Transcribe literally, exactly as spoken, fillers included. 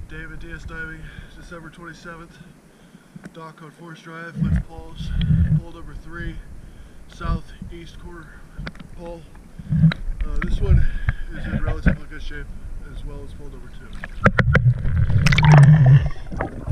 David D S Diving, December twenty-seventh, dock on Forest Drive, West Pauls, pole number three, southeast quarter pole. Uh, this one is in relatively good shape, as well as pole number two.